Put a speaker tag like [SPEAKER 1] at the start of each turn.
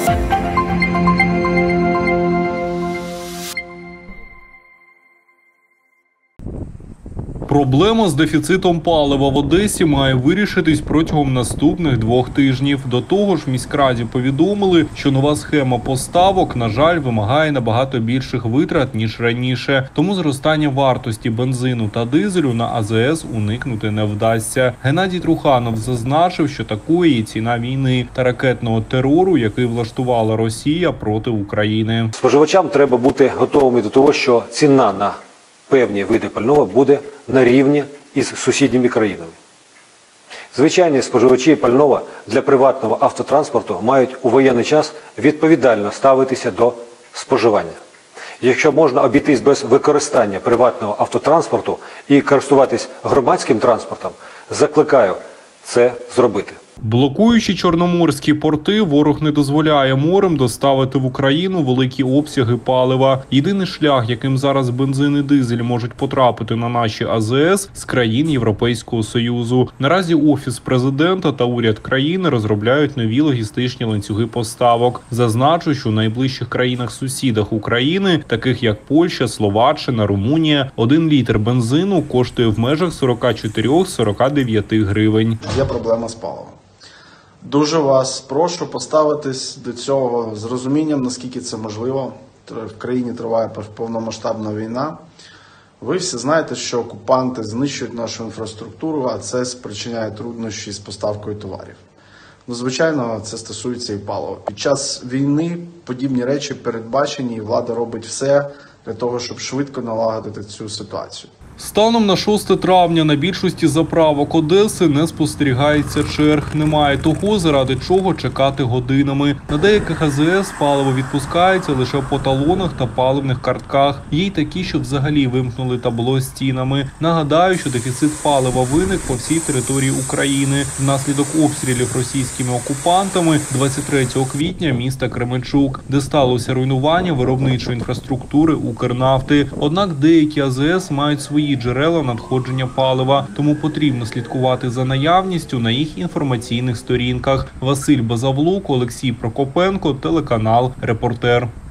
[SPEAKER 1] Проблема з дефіцитом палива в Одесі має вирішитись протягом наступних 2 тижнів. До того ж, в міськраді повідомили, що нова схема поставок, на жаль, вимагає набагато більших витрат, ніж раніше. Тому зростання вартості бензину та дизелю на АЗС уникнути не вдасться. Геннадій Труханов зазначив, що такої ціна війни та ракетного терору, який влаштувала Росія проти України.
[SPEAKER 2] Споживачам треба бути готовими до того, що ціна на певні види пального буде на рівні із сусідніми країнами. Звичайні споживачі пального для приватного автотранспорту мають у воєнний час відповідально ставитися до споживання. Якщо можна обійтись без використання приватного автотранспорту і користуватись громадським транспортом, закликаю це зробити.
[SPEAKER 1] Блокуючи чорноморські порти, ворог не дозволяє морем доставити в Україну великі обсяги палива. Єдиний шлях, яким зараз бензин і дизель можуть потрапити на наші АЗС – з країн Європейського Союзу. Наразі Офіс президента та уряд країни розробляють нові логістичні ланцюги поставок. Зазначу, що в найближчих країнах-сусідах України, таких як Польща, Словаччина, Румунія, 1 літр бензину коштує в межах 44-49 гривень.
[SPEAKER 3] Є проблема з паливом. Дуже вас прошу поставитись до цього з розумінням, наскільки це можливо. В країні триває повномасштабна війна. Ви всі знаєте, що окупанти знищують нашу інфраструктуру, а це спричиняє труднощі з поставкою товарів. Ну, звичайно, це стосується і палива. Під час війни подібні речі передбачені, і влада робить все для того, щоб швидко налагодити цю ситуацію.
[SPEAKER 1] Станом на 6 травня на більшості заправок Одеси не спостерігається черг. Немає того, заради чого чекати годинами. На деяких АЗС паливо відпускається лише по талонах та паливних картках. Є й такі, що взагалі вимкнули табло з цінами. Нагадаю, що дефіцит палива виник по всій території України. Внаслідок обстрілів російськими окупантами 23 квітня міста Кременчук, де сталося руйнування виробничої інфраструктури Укрнафти. Однак деякі АЗС мають свої джерела надходження палива, тому потрібно слідкувати за наявністю на їх інформаційних сторінках. Василь Базавлук, Олексій Прокопенко, телеканал «Репортер».